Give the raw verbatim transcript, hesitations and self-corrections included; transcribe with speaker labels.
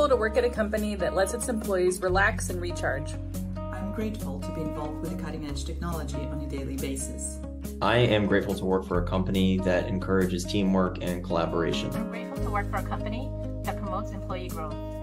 Speaker 1: grateful to work at a company that lets its employees relax and recharge.
Speaker 2: I'm grateful to be involved with cutting-edge technology on a daily basis.
Speaker 3: I am grateful to work for a company that encourages teamwork and collaboration.
Speaker 4: I'm grateful to work for a company that promotes employee growth.